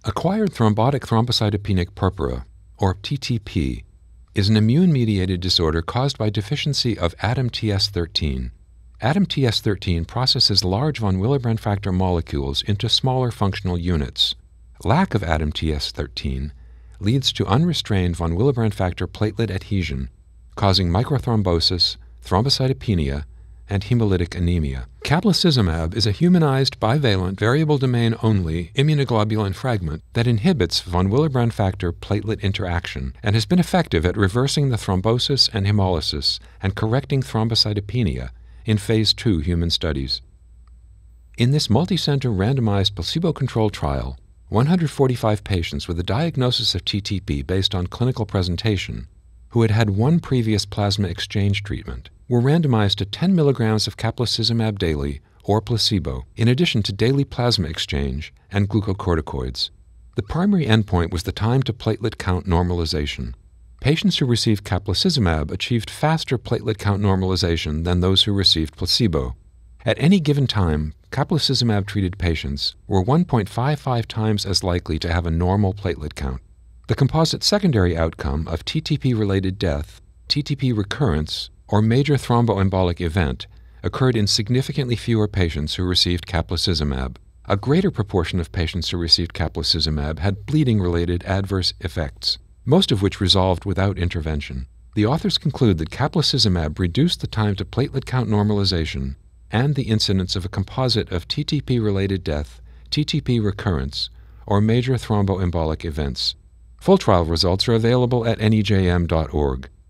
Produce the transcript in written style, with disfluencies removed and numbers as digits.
Acquired thrombotic thrombocytopenic purpura, or TTP, is an immune-mediated disorder caused by deficiency of ADAMTS13. ADAMTS13 processes large von Willebrand factor molecules into smaller functional units. Lack of ADAMTS13 leads to unrestrained von Willebrand factor platelet adhesion, causing microthrombosis, thrombocytopenia, and hemolytic anemia. Caplacizumab is a humanized, bivalent, variable domain-only immunoglobulin fragment that inhibits von Willebrand factor platelet interaction and has been effective at reversing the thrombosis and hemolysis and correcting thrombocytopenia in Phase 2 human studies. In this multicenter randomized placebo-controlled trial, 145 patients with a diagnosis of TTP based on clinical presentation, who had had one previous plasma exchange treatment, were randomized to 10 milligrams of caplacizumab daily or placebo, in addition to daily plasma exchange and glucocorticoids. The primary endpoint was the time to platelet count normalization. Patients who received caplacizumab achieved faster platelet count normalization than those who received placebo. At any given time, caplacizumab-treated patients were 1.55 times as likely to have a normal platelet count. The composite secondary outcome of TTP-related death, TTP recurrence, or major thromboembolic event occurred in significantly fewer patients who received caplacizumab. A greater proportion of patients who received caplacizumab had bleeding-related adverse effects, most of which resolved without intervention. The authors conclude that caplacizumab reduced the time to platelet count normalization and the incidence of a composite of TTP-related death, TTP recurrence, or major thromboembolic events. Full trial results are available at NEJM.org.